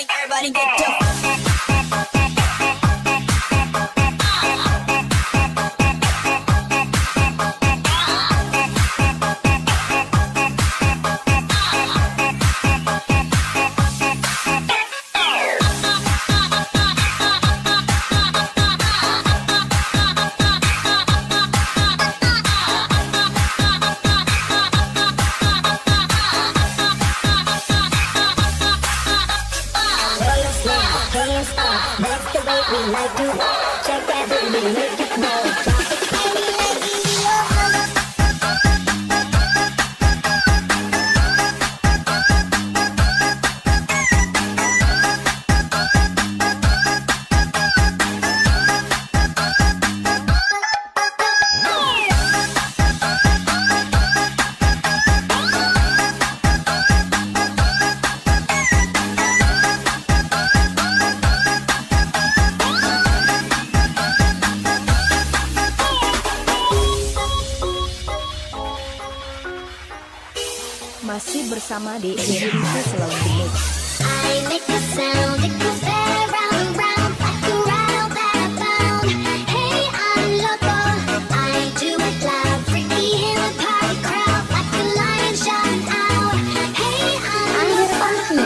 everybody get the Masih bersama DJ CANTIK selalu di mix. I make the sound, it goes round and round, like a rattle that I found. Hey, I'm loco, I do it loud, freaky in a party crowd, like a lion shouting out. Hey, I'm loco,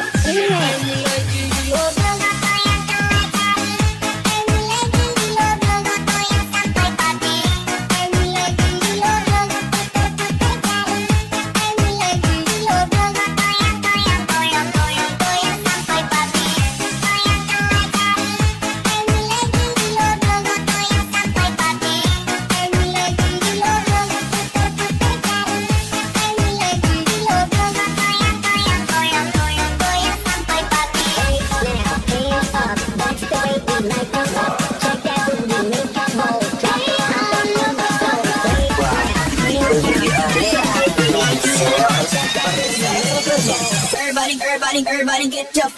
everybody get the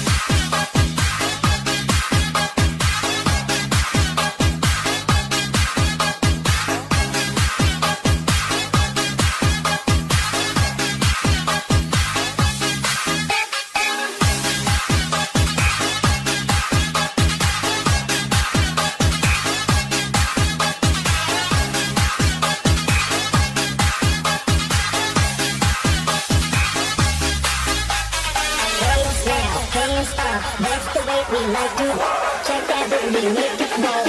that's the way we like to check that booty, make it roll.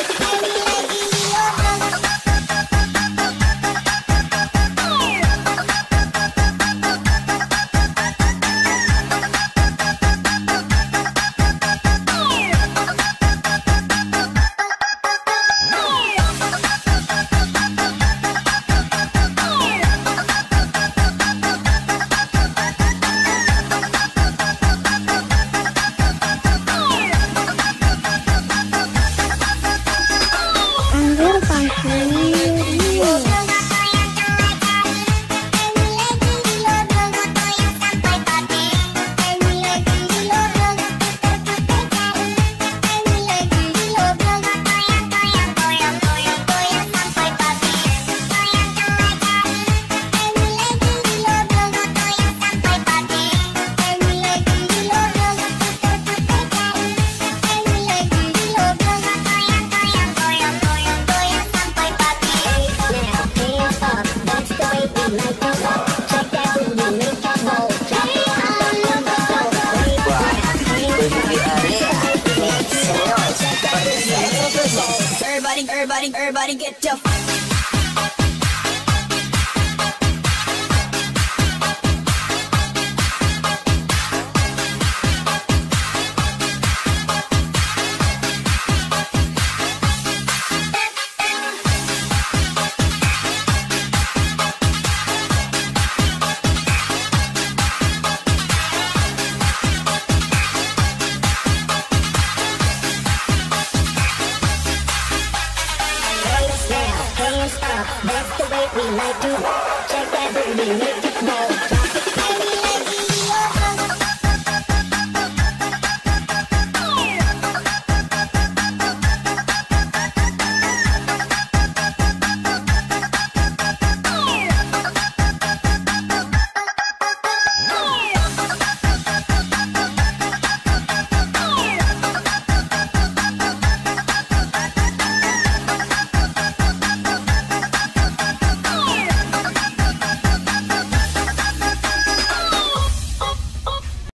Everybody get the That's the way we like to check that booty, make it roll.